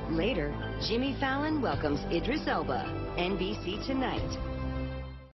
Later, Jimmy Fallon welcomes Idris Elba. NBC Tonight.